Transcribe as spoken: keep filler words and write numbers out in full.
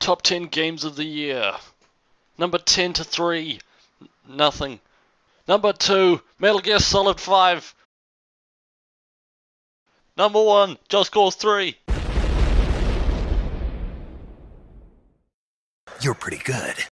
Top ten games of the year. Number ten to three, nothing. Number two, Metal Gear Solid five. Number one, Just Cause three. You're pretty good.